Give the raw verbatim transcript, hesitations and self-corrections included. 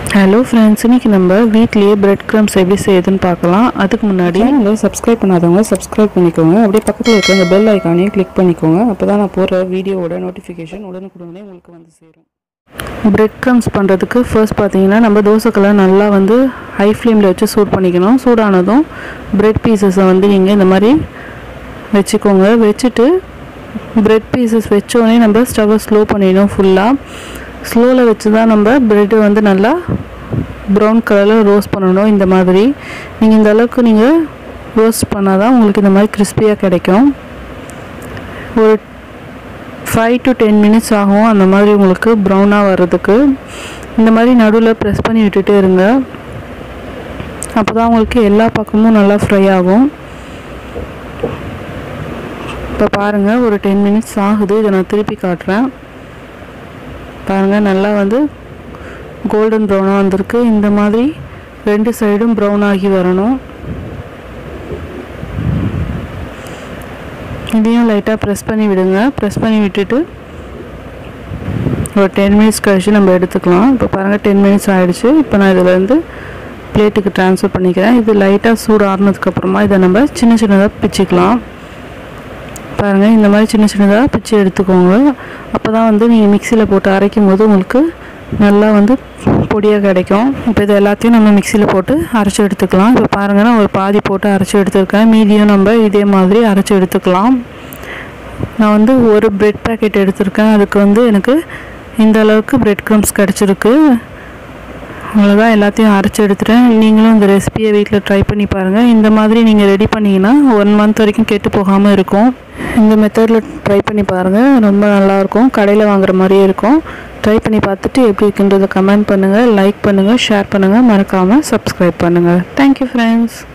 Hello friends, இன்னைக்கு நம்ம வீட்லயே bread crumbs எப்படி செய்யதுன்னு பார்க்கலாம். அதுக்கு முன்னாடி நீங்க subscribe பண்ணாதவங்க subscribe பண்ணிக்கோங்க. அப்படியே பக்கத்துல இருக்க அந்த bell icon-ஐயும் click பண்ணிக்கோங்க. அப்பதான் நான் போற வீடியோவோட notification உடனுக்குடனே உங்களுக்கு வந்து சேரும். bread crumbs பண்றதுக்கு first பாத்தீங்கன்னா நம்ம தோசைக்கல்லை நல்லா வந்து high flame-ல வச்சு சூடு பண்ணிக்கணும். சூடானதும் bread pieces-ஐ வந்து நீங்க இந்த மாதிரி வெச்சுக்கோங்க. வெச்சிட்டு bread pieces வெச்சோனே நம்ம ஸ்டவ் ஸ்லோ பண்ணிடணும் ஃபுல்லா. ஸ்லோல வச்சு தான் நம்ம பிரெட் வந்து நல்லா ப்ரௌன் கலரில் ரோஸ்ட் பண்ணணும். இந்த மாதிரி நீங்கள் இந்த அளவுக்கு நீங்கள் ரோஸ்ட் பண்ணால் தான் உங்களுக்கு இந்த மாதிரி கிறிஸ்பியாக கிடைக்கும். ஒரு ஃபைவ் டு டென் மினிட்ஸ் ஆகும் அந்த மாதிரி உங்களுக்கு ப்ரௌனாக வர்றதுக்கு. இந்த மாதிரி நடுவில் ப்ரெஸ் பண்ணி விட்டுட்டே இருங்க. அப்போ தான் உங்களுக்கு எல்லா பக்கமும் நல்லா ஃப்ரை ஆகும். இப்போ பாருங்கள், ஒரு டென் மினிட்ஸ் ஆகுது. இதை நான் திருப்பி காட்டுறேன். பாருங்கள், நல்லா வந்து கோல்டன் ப்ரௌனாக வந்திருக்கு. இந்த மாதிரி ரெண்டு சைடும் ப்ரௌன் ஆகி வரணும். இதையும் லைட்டாக ப்ரெஸ் பண்ணி விடுங்க. ப்ரெஸ் பண்ணி விட்டுட்டு ஒரு டென் மினிட்ஸ் கழிச்சு நம்ம எடுத்துக்கலாம். இப்போ பாருங்கள், டென் மினிட்ஸ் ஆகிடுச்சு. இப்போ நான் இதில் இருந்து பிளேட்டுக்கு ட்ரான்ஸ்ஃபர் பண்ணிக்கிறேன். இது லைட்டாக சூடு ஆறுனதுக்கப்புறமா இதை நம்ம சின்ன சின்னதாக பிச்சுக்கலாம். பாருங்கள், இந்த மாதிரி சின்ன சின்னதாக பிச்சு எடுத்துக்கோங்க. அப்போ தான் வந்து நீங்கள் மிக்சியில் போட்டு அரைக்கும் போது உங்களுக்கு நல்லா வந்து பொடியாக கிடைக்கும். இப்போ இது எல்லாத்தையும் நம்ம மிக்சியில் போட்டு அரைச்சி எடுத்துக்கலாம். இப்போ பாருங்கள், நான் ஒரு பாதி போட்டு அரைச்சி எடுத்துருக்கேன். மீதியும் நம்ம இதே மாதிரி அரைச்சி எடுத்துக்கலாம். நான் வந்து ஒரு பிரெட் பேக்கெட் எடுத்திருக்கேன். அதுக்கு வந்து எனக்கு இந்த அளவுக்கு பிரெட் க்ரம்ஸ் கிடச்சிருக்கு. அவ்வளோதான், எல்லாத்தையும் அரைச்சி எடுத்துட்டேன். நீங்களும் இந்த ரெசிபியை வீட்டில் ட்ரை பண்ணி பாருங்கள். இந்த மாதிரி நீங்கள் ரெடி பண்ணிங்கன்னா ஒன் மந்த் வரைக்கும் கெட்டு போகாமல் இருக்கும். இந்த மெத்தடில் ட்ரை பண்ணி பாருங்கள், ரொம்ப நல்லாயிருக்கும். கடையில் வாங்குற மாதிரியே இருக்கும். ட்ரை பண்ணி பார்த்துட்டு எப்படி இருக்குன்றதை கமெண்ட் பண்ணுங்கள், லைக் பண்ணுங்கள், ஷேர் பண்ணுங்கள், மறக்காமல் சப்ஸ்கிரைப் பண்ணுங்கள். Thank you friends.